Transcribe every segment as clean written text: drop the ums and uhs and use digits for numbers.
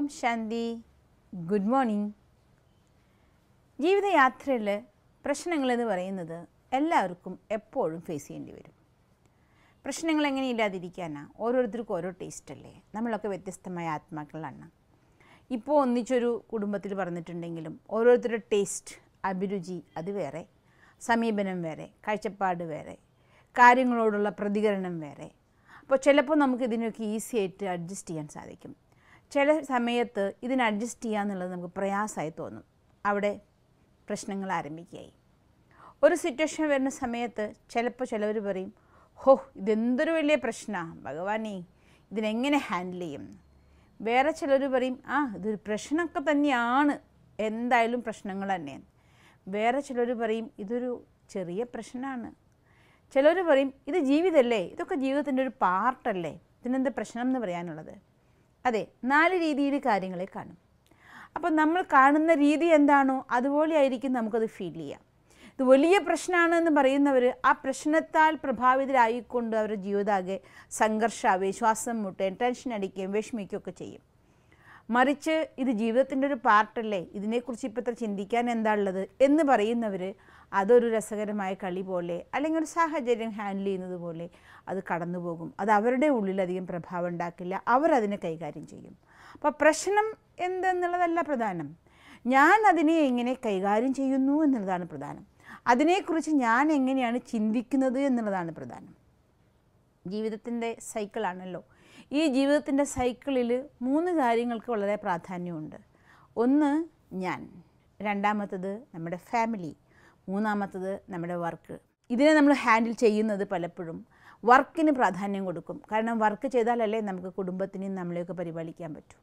Om Shanti. Good morning. ജീവിതയാത്രയിൽ പ്രശ്നങ്ങളെന്ന് പറയുന്നത് എല്ലാവർക്കും എപ്പോഴും ഫേസ് ചെയ്യേണ്ടി വരും. പ്രശ്നങ്ങൾ എങ്ങനെ ഇല്ലാതിരിക്കാനാണ്? ഓരോരുത്തർക്കും ഓരോ ടേസ്റ്റ് അല്ലേ. നമ്മളൊക്കെ വ്യത്യസ്തമായ ആത്മാക്കളാണ്. ഇപ്പോൾ ഒന്നിച്ചൊരു കുടുംബത്തിൽ പറഞ്ഞിട്ടുണ്ടെങ്കിലും ഓരോരുത്തരുടെ ടേസ്റ്റ്, അഭിരുചി അത് വേറെ, സമീപനം വേറെ, കാഴ്ചപ്പാട് വേറെ, കാര്യങ്ങളോടുള്ള പ്രതികരണം വേറെ. അപ്പോൾ ചിലപ്പോൾ നമുക്ക് ഇതിനൊക്കെ ഈസി ആയിട്ട് അഡ്ജസ്റ്റ് ചെയ്യാൻ സാധിക്കും. ചില സമയത്ത് ഇതിന് അഡ്ജസ്റ്റ് ചെയ്യുക എന്നുള്ളത് നമുക്ക് പ്രയാസമായി തോന്നും. അവിടെ പ്രശ്നങ്ങൾ ആരംഭിക്കുകയായി. ഒരു സിറ്റുവേഷൻ വരുന്ന സമയത്ത് ചിലപ്പോൾ ചിലവർ പറയും, ഹോ ഇതെന്തൊരു വലിയ പ്രശ്നമാണ് ഭഗവാനേ, ഇതിനെങ്ങനെ ഹാൻഡിൽ ചെയ്യും. വേറെ ചിലർ പറയും, ഇതൊരു പ്രശ്നമൊക്കെ തന്നെയാണ്, എന്തായാലും പ്രശ്നങ്ങൾ തന്നെയാണ്. വേറെ ചിലർ പറയും ഇതൊരു ചെറിയ പ്രശ്നമാണ്. ചിലർ പറയും ഇത് ജീവിതമല്ലേ, ഇതൊക്കെ ജീവിതത്തിൻ്റെ ഒരു പാർട്ടല്ലേ, ഇതിനെന്താ പ്രശ്നം എന്ന് പറയാനുള്ളത്. അതെ, 4 രീതിയിൽ കാര്യങ്ങളെ കാണും. അപ്പം നമ്മൾ കാണുന്ന രീതി എന്താണോ അതുപോലെ ആയിരിക്കും നമുക്കത് ഫീൽ ചെയ്യാം. ഇത് വലിയ പ്രശ്നമാണ് എന്ന് പറയുന്നവർ ആ പ്രശ്നത്താൽ പ്രഭാവിതരായിക്കൊണ്ട് അവരുടെ ജീവിതാകെ സംഘർഷമാവുകയും ശ്വാസം മുട്ടുകയും ടെൻഷൻ അടിക്കുകയും വിഷമിക്കുകയൊക്കെ ചെയ്യും. മറിച്ച് ഇത് ജീവിതത്തിൻ്റെ ഒരു പാർട്ടല്ലേ, ഇതിനെക്കുറിച്ച് ഇപ്പോഴത്തെ ചിന്തിക്കാൻ എന്താ ഉള്ളത് എന്ന് പറയുന്നവർ അതൊരു രസകരമായ കളി പോലെ അല്ലെങ്കിൽ ഒരു സാഹചര്യം ഹാൻഡിൽ ചെയ്യുന്നത് പോലെ അത് കടന്നു പോകും. അത് അവരുടെ ഉള്ളിലധികം പ്രഭാവം ഉണ്ടാക്കില്ല, അവരതിനെ കൈകാര്യം ചെയ്യും. അപ്പോൾ പ്രശ്നം എന്തെന്നുള്ളതല്ല പ്രധാനം, ഞാൻ അതിനെ എങ്ങനെ കൈകാര്യം ചെയ്യുന്നു എന്നുള്ളതാണ് പ്രധാനം. അതിനെക്കുറിച്ച് ഞാൻ എങ്ങനെയാണ് ചിന്തിക്കുന്നത് എന്നുള്ളതാണ് പ്രധാനം. ജീവിതത്തിൻ്റെ സൈക്കിളാണല്ലോ. ഈ ജീവിതത്തിൻ്റെ സൈക്കിളിൽ 3 കാര്യങ്ങൾക്ക് വളരെ പ്രാധാന്യമുണ്ട്. ഒന്ന് ഞാൻ, രണ്ടാമത്തത് നമ്മുടെ ഫാമിലി, മൂന്നാമത്തത് നമ്മുടെ വർക്ക്. ഇതിനെ നമ്മൾ ഹാൻഡിൽ ചെയ്യുന്നത് പലപ്പോഴും വർക്കിന് പ്രാധാന്യം കൊടുക്കും. കാരണം വർക്ക് ചെയ്താലല്ലേ നമുക്ക് കുടുംബത്തിനെയും നമ്മളെയൊക്കെ പരിപാലിക്കാൻ പറ്റൂ.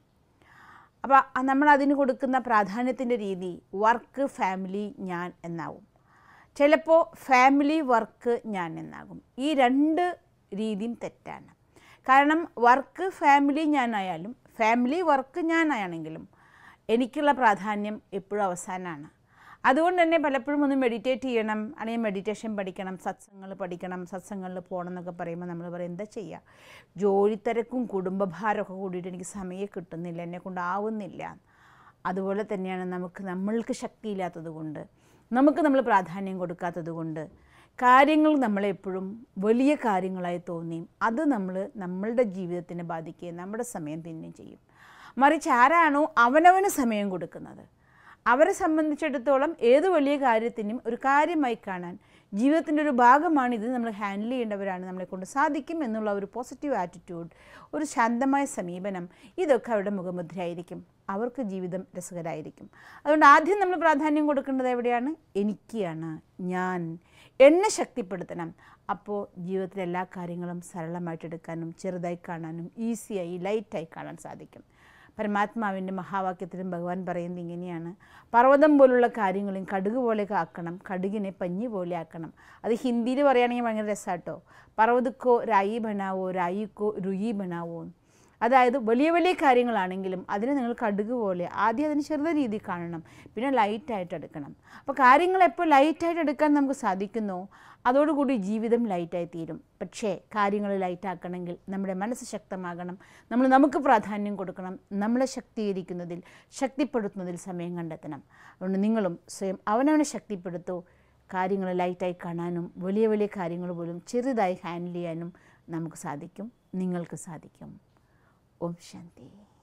അപ്പോൾ നമ്മൾ അതിന് കൊടുക്കുന്ന പ്രാധാന്യത്തിൻ്റെ രീതി വർക്ക്, ഫാമിലി, ഞാൻ എന്നാവും. ചിലപ്പോൾ ഫാമിലി, വർക്ക്, ഞാൻ എന്നാകും. ഈ 2 രീതിയും തെറ്റാണ്. കാരണം വർക്ക്, ഫാമിലി ഞാനായാലും ഫാമിലി, വർക്ക് ഞാനാണെങ്കിലും എനിക്കുള്ള പ്രാധാന്യം എപ്പോഴും അവസാനമാണ്. അതുകൊണ്ട് തന്നെ പലപ്പോഴും ഒന്ന് മെഡിറ്റേറ്റ് ചെയ്യണം, അല്ലെങ്കിൽ മെഡിറ്റേഷൻ പഠിക്കണം, സത്സംഗങ്ങൾ പഠിക്കണം, സത്സംഗങ്ങളിൽ പോകണം എന്നൊക്കെ പറയുമ്പോൾ നമ്മൾ പറയും എന്താ ചെയ്യുക, ജോലിത്തിരക്കും കുടുംബഭാരമൊക്കെ കൂടിയിട്ട് എനിക്ക് സമയം കിട്ടുന്നില്ല, എന്നെക്കൊണ്ടാവുന്നില്ല. അതുപോലെ തന്നെയാണ് നമ്മൾക്ക് ശക്തിയില്ലാത്തത് കൊണ്ട്, നമ്മൾ പ്രാധാന്യം കൊടുക്കാത്തത് കൊണ്ട് കാര്യങ്ങൾ നമ്മളെപ്പോഴും വലിയ കാര്യങ്ങളായി തോന്നിയും അത് നമ്മളുടെ ജീവിതത്തിനെ ബാധിക്കുകയും നമ്മുടെ സമയം തിന്നുകയും ചെയ്യും. മറിച്ച് ആരാണോ അവനവന് സമയം കൊടുക്കുന്നത് അവരെ സംബന്ധിച്ചിടത്തോളം ഏത് വലിയ കാര്യത്തിനും ഒരു കാര്യമായി കാണാൻ, ജീവിതത്തിൻ്റെ ഒരു ഭാഗമാണ് ഇത്, നമ്മൾ ഹാൻഡിൽ ചെയ്യേണ്ടവരാണ്, നമ്മളെക്കൊണ്ട് സാധിക്കും എന്നുള്ള ഒരു പോസിറ്റീവ് ആറ്റിറ്റ്യൂഡ്, ഒരു ശാന്തമായ സമീപനം, ഇതൊക്കെ അവരുടെ മുഖമുദ്രയായിരിക്കും. അവർക്ക് ജീവിതം രസകരമായിരിക്കും. അതുകൊണ്ട് ആദ്യം നമ്മൾ പ്രാധാന്യം കൊടുക്കേണ്ടത് എവിടെയാണ്? എനിക്കാണ്, ഞാൻ എന്നെ ശക്തിപ്പെടുത്തണം. അപ്പോൾ ജീവിതത്തിലെ എല്ലാ കാര്യങ്ങളും സരളമായിട്ടെടുക്കാനും ചെറുതായി കാണാനും ഈസിയായി ലൈറ്റായി കാണാൻ സാധിക്കും. പരമാത്മാവിൻ്റെ മഹാവാക്യത്തിലും ഭഗവാൻ പറയുന്നത് ഇങ്ങനെയാണ്, പർവ്വതം പോലുള്ള കാര്യങ്ങളും കടുക് പോലെ ആക്കണം, കടുകിനെ പഞ്ഞി പോലെ ആക്കണം. അത് ഹിന്ദിയിൽ പറയുകയാണെങ്കിൽ ഭയങ്കര രസമാട്ടോ. പർവ്വതക്കോ രായി ബനാവോ, രായിക്കോ രുയി ബനാവോ. അതായത് വലിയ വലിയ കാര്യങ്ങളാണെങ്കിലും അതിനെ നിങ്ങൾ കടുക് പോലെ ആദ്യം അതിന് ചെറുത രീതിയിൽ കാണണം, പിന്നെ ലൈറ്റായിട്ട് എടുക്കണം. അപ്പോൾ കാര്യങ്ങൾ എപ്പോൾ ലൈറ്റായിട്ട് എടുക്കാൻ നമുക്ക് സാധിക്കുന്നോ അതോടുകൂടി ജീവിതം ലൈറ്റായി തീരും. പക്ഷേ കാര്യങ്ങൾ ലൈറ്റാക്കണമെങ്കിൽ നമ്മുടെ മനസ്സ് ശക്തമാകണം, നമുക്ക് പ്രാധാന്യം കൊടുക്കണം, നമ്മളെ ശക്തീകരിക്കുന്നതിൽ ശക്തിപ്പെടുത്തുന്നതിൽ സമയം കണ്ടെത്തണം. അതുകൊണ്ട് നിങ്ങളും സ്വയം അവനവനെ ശക്തിപ്പെടുത്തൂ. കാര്യങ്ങൾ ലൈറ്റായി കാണാനും വലിയ വലിയ കാര്യങ്ങൾ പോലും ചെറുതായി ഹാൻഡിൽ ചെയ്യാനും നമുക്ക് സാധിക്കും, നിങ്ങൾക്ക് സാധിക്കും. ഓം ശാന്തി.